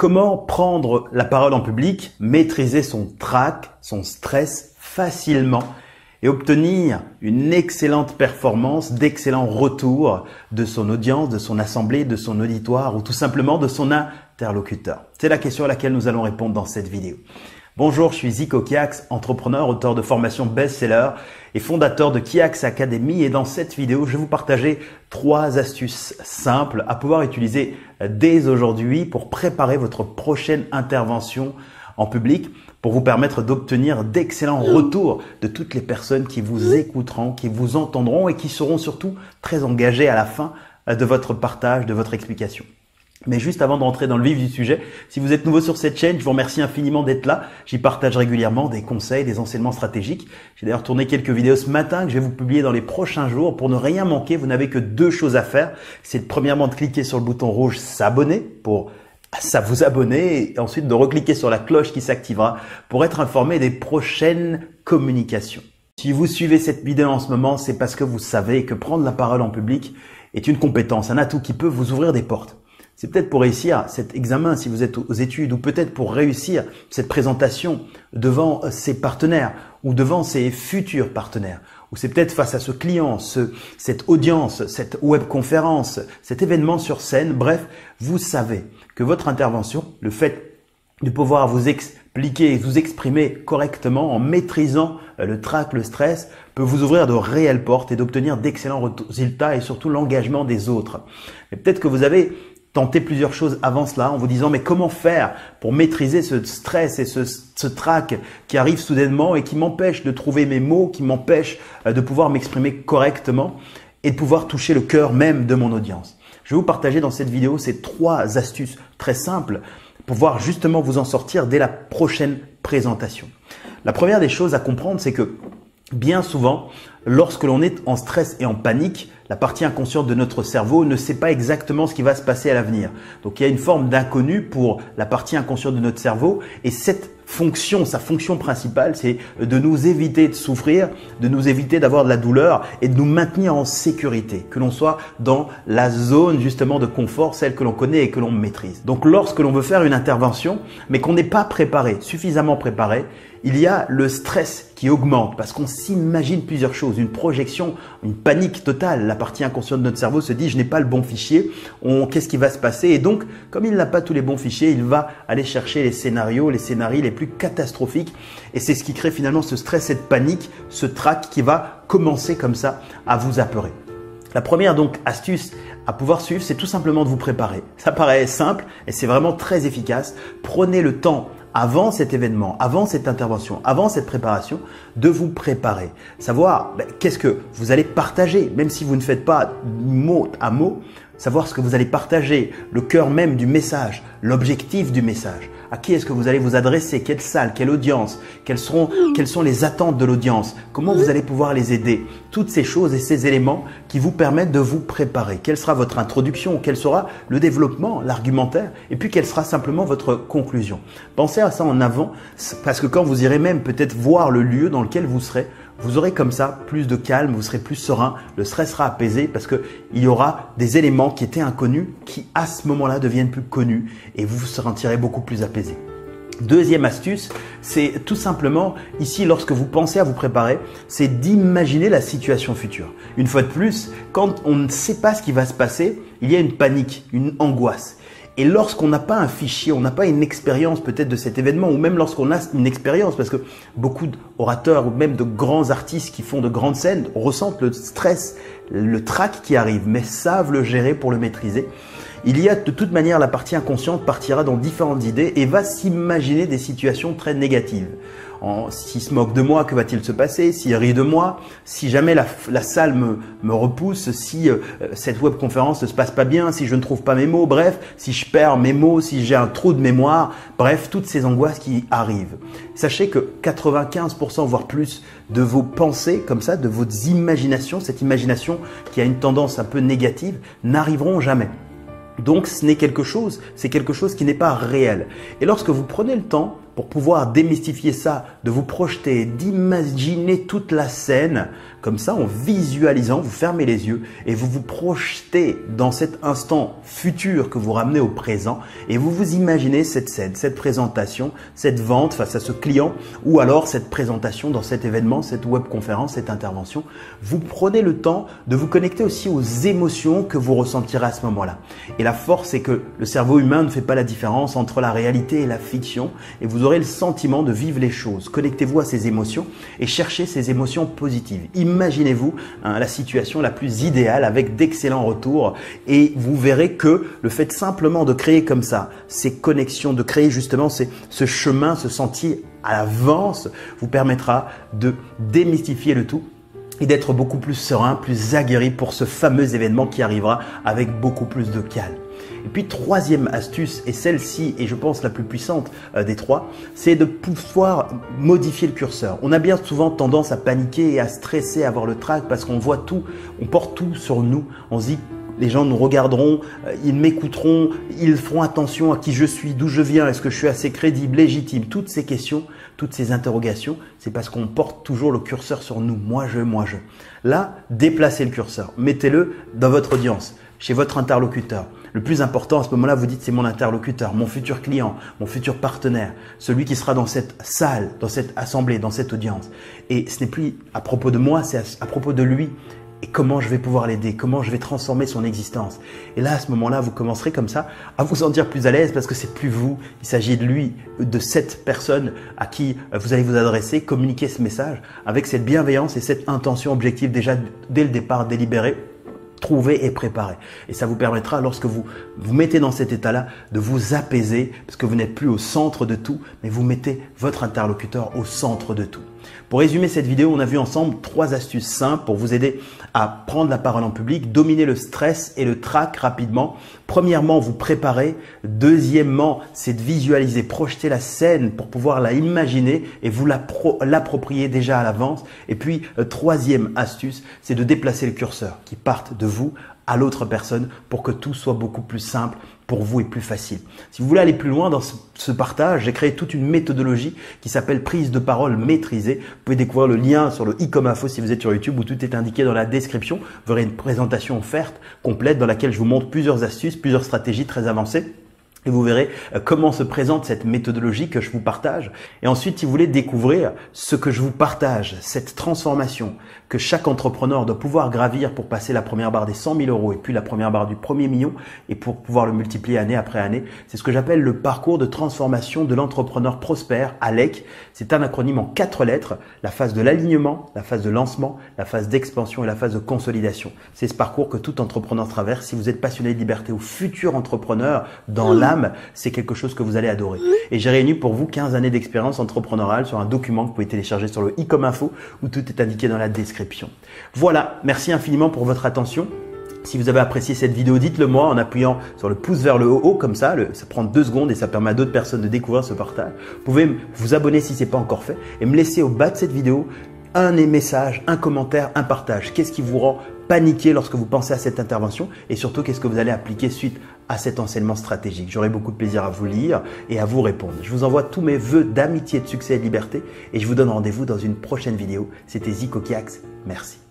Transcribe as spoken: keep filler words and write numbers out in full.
Comment prendre la parole en public, maîtriser son trac, son stress facilement et obtenir une excellente performance, d'excellents retours de son audience, de son assemblée, de son auditoire ou tout simplement de son interlocuteur? C'est la question à laquelle nous allons répondre dans cette vidéo. Bonjour, je suis Zico Kiax, entrepreneur, auteur de formation best-seller et fondateur de Kiax Academy. Et dans cette vidéo, je vais vous partager trois astuces simples à pouvoir utiliser dès aujourd'hui pour préparer votre prochaine intervention en public, pour vous permettre d'obtenir d'excellents retours de toutes les personnes qui vous écouteront, qui vous entendront et qui seront surtout très engagées à la fin de votre partage, de votre explication. Mais juste avant de rentrer dans le vif du sujet, si vous êtes nouveau sur cette chaîne, je vous remercie infiniment d'être là. J'y partage régulièrement des conseils, des enseignements stratégiques. J'ai d'ailleurs tourné quelques vidéos ce matin que je vais vous publier dans les prochains jours. Pour ne rien manquer, vous n'avez que deux choses à faire. C'est premièrement de cliquer sur le bouton rouge s'abonner pour ça vous abonner et ensuite de recliquer sur la cloche qui s'activera pour être informé des prochaines communications. Si vous suivez cette vidéo en ce moment, c'est parce que vous savez que prendre la parole en public est une compétence, un atout qui peut vous ouvrir des portes. C'est peut-être pour réussir cet examen si vous êtes aux études ou peut-être pour réussir cette présentation devant ses partenaires ou devant ses futurs partenaires. Ou c'est peut-être face à ce client, ce, cette audience, cette webconférence, cet événement sur scène. Bref, vous savez que votre intervention, le fait de pouvoir vous expliquer et vous exprimer correctement en maîtrisant le trac, le stress, peut vous ouvrir de réelles portes et d'obtenir d'excellents résultats et surtout l'engagement des autres. Mais peut-être que vous avez tenter plusieurs choses avant cela en vous disant mais comment faire pour maîtriser ce stress et ce, ce trac qui arrive soudainement et qui m'empêche de trouver mes mots, qui m'empêche de pouvoir m'exprimer correctement et de pouvoir toucher le cœur même de mon audience. Je vais vous partager dans cette vidéo ces trois astuces très simples pour pouvoir justement vous en sortir dès la prochaine présentation. La première des choses à comprendre, c'est que bien souvent, lorsque l'on est en stress et en panique, la partie inconsciente de notre cerveau ne sait pas exactement ce qui va se passer à l'avenir. Donc, il y a une forme d'inconnu pour la partie inconsciente de notre cerveau et cette fonction, sa fonction principale, c'est de nous éviter de souffrir, de nous éviter d'avoir de la douleur et de nous maintenir en sécurité, que l'on soit dans la zone justement de confort, celle que l'on connaît et que l'on maîtrise. Donc, lorsque l'on veut faire une intervention, mais qu'on n'est pas préparé, suffisamment préparé, il y a le stress qui augmente parce qu'on s'imagine plusieurs choses, une projection, une panique totale. La partie inconsciente de notre cerveau se dit « je n'ai pas le bon fichier, qu'est-ce qui va se passer ?» Et donc, comme il n'a pas tous les bons fichiers, il va aller chercher les scénarios, les scénarios les plus catastrophiques. Et c'est ce qui crée finalement ce stress, cette panique, ce trac qui va commencer comme ça à vous apeurer. La première donc astuce à pouvoir suivre, c'est tout simplement de vous préparer. Ça paraît simple et c'est vraiment très efficace. Prenez le temps avant cet événement, avant cette intervention, avant cette préparation, de vous préparer. Savoir ben, qu'est-ce que vous allez partager, même si vous ne faites pas mot à mot, savoir ce que vous allez partager, le cœur même du message, l'objectif du message. À qui est-ce que vous allez vous adresser? Quelle salle? Quelle audience? Quelles seront, quelles sont les attentes de l'audience? Comment vous allez pouvoir les aider? Toutes ces choses et ces éléments qui vous permettent de vous préparer. Quelle sera votre introduction? Quel sera le développement, l'argumentaire? Et puis, quelle sera simplement votre conclusion? Pensez à ça en avant parce que quand vous irez même peut-être voir le lieu dans lequel vous serez, vous aurez comme ça plus de calme, vous serez plus serein, le stress sera apaisé parce qu'il y aura des éléments qui étaient inconnus qui à ce moment-là deviennent plus connus et vous vous sentirez beaucoup plus apaisé. Deuxième astuce, c'est tout simplement ici lorsque vous pensez à vous préparer, c'est d'imaginer la situation future. Une fois de plus, quand on ne sait pas ce qui va se passer, il y a une panique, une angoisse. Et lorsqu'on n'a pas un fichier, on n'a pas une expérience peut-être de cet événement ou même lorsqu'on a une expérience, parce que beaucoup d'orateurs ou même de grands artistes qui font de grandes scènes ressentent le stress, le trac qui arrive, mais savent le gérer pour le maîtriser. Il y a de toute manière, la partie inconsciente partira dans différentes idées et va s'imaginer des situations très négatives. S'il se moque de moi, que va-t-il se passer? S'il rit de moi? Si jamais la, la salle me, me repousse? Si euh, cette webconférence ne se passe pas bien? Si je ne trouve pas mes mots? Bref, si je perds mes mots? Si j'ai un trou de mémoire? Bref, toutes ces angoisses qui arrivent. Sachez que quatre-vingt-quinze pour cent voire plus de vos pensées comme ça, de vos imaginations, cette imagination qui a une tendance un peu négative, n'arriveront jamais. Donc, ce n'est quelque chose, c'est quelque chose qui n'est pas réel. Et lorsque vous prenez le temps pour pouvoir démystifier ça, de vous projeter, d'imaginer toute la scène. Comme ça, en visualisant, vous fermez les yeux et vous vous projetez dans cet instant futur que vous ramenez au présent et vous vous imaginez cette scène, cette présentation, cette vente face à ce client ou alors cette présentation dans cet événement, cette webconférence, cette intervention. Vous prenez le temps de vous connecter aussi aux émotions que vous ressentirez à ce moment-là. Et la force, c'est que le cerveau humain ne fait pas la différence entre la réalité et la fiction et vous aurez le sentiment de vivre les choses. Connectez-vous à ces émotions et cherchez ces émotions positives. Imaginez-vous hein, la situation la plus idéale avec d'excellents retours et vous verrez que le fait simplement de créer comme ça ces connexions, de créer justement ces, ce chemin, ce sentier à l'avance vous permettra de démystifier le tout et d'être beaucoup plus serein, plus aguerri pour ce fameux événement qui arrivera avec beaucoup plus de calme. Et puis troisième astuce, et celle-ci est je pense la plus puissante euh, des trois, c'est de pouvoir modifier le curseur. On a bien souvent tendance à paniquer et à stresser, à avoir le trac parce qu'on voit tout, on porte tout sur nous. On se dit les gens nous regarderont, euh, ils m'écouteront, ils feront attention à qui je suis, d'où je viens, est-ce que je suis assez crédible, légitime. Toutes ces questions, toutes ces interrogations, c'est parce qu'on porte toujours le curseur sur nous. Moi je, moi je. Là, déplacez le curseur, mettez-le dans votre audience, chez votre interlocuteur. Le plus important à ce moment-là, vous dites c'est mon interlocuteur, mon futur client, mon futur partenaire, celui qui sera dans cette salle, dans cette assemblée, dans cette audience. Et ce n'est plus à propos de moi, c'est à, à propos de lui. Et comment je vais pouvoir l'aider, comment je vais transformer son existence. Et là, à ce moment-là, vous commencerez comme ça à vous sentir plus à l'aise parce que c'est plus vous. Il s'agit de lui, de cette personne à qui vous allez vous adresser, communiquer ce message avec cette bienveillance et cette intention objective déjà dès le départ délibérée. Trouver et préparer. Et ça vous permettra, lorsque vous vous mettez dans cet état-là, de vous apaiser parce que vous n'êtes plus au centre de tout, mais vous mettez votre interlocuteur au centre de tout. Pour résumer cette vidéo, on a vu ensemble trois astuces simples pour vous aider à prendre la parole en public, dominer le stress et le trac rapidement. Premièrement, vous préparer. Deuxièmement, c'est de visualiser, projeter la scène pour pouvoir la imaginer et vous l'approprier déjà à l'avance. Et puis, euh, troisième astuce, c'est de déplacer le curseur qui parte de vous à l'autre personne pour que tout soit beaucoup plus simple pour vous et plus facile. Si vous voulez aller plus loin dans ce, ce partage, j'ai créé toute une méthodologie qui s'appelle prise de parole maîtrisée. Vous pouvez découvrir le lien sur le i comme info si vous êtes sur YouTube où tout est indiqué dans la description. Vous verrez une présentation offerte complète dans laquelle je vous montre plusieurs astuces, plusieurs stratégies très avancées. Et vous verrez comment se présente cette méthodologie que je vous partage. Et ensuite, si vous voulez découvrir ce que je vous partage, cette transformation que chaque entrepreneur doit pouvoir gravir pour passer la première barre des cent mille euros et puis la première barre du premier million et pour pouvoir le multiplier année après année, c'est ce que j'appelle le parcours de transformation de l'entrepreneur prospère, A L E C. C'est un acronyme en quatre lettres, la phase de l'alignement, la phase de lancement, la phase d'expansion et la phase de consolidation. C'est ce parcours que tout entrepreneur traverse. Si vous êtes passionné de liberté ou futur entrepreneur dans l'âme, c'est quelque chose que vous allez adorer. Et j'ai réuni pour vous quinze années d'expérience entrepreneuriale sur un document que vous pouvez télécharger sur le i comme info où tout est indiqué dans la description. Voilà, merci infiniment pour votre attention. Si vous avez apprécié cette vidéo, dites-le moi en appuyant sur le pouce vers le haut, comme ça, le, ça prend deux secondes et ça permet à d'autres personnes de découvrir ce partage. Vous pouvez vous abonner si ce n'est pas encore fait et me laisser au bas de cette vidéo un message, un commentaire, un partage. Qu'est-ce qui vous rend paniquer lorsque vous pensez à cette intervention et surtout qu'est-ce que vous allez appliquer suite à cet enseignement stratégique. J'aurai beaucoup de plaisir à vous lire et à vous répondre. Je vous envoie tous mes vœux d'amitié, de succès et de liberté et je vous donne rendez-vous dans une prochaine vidéo. C'était Zico Kiax. Merci.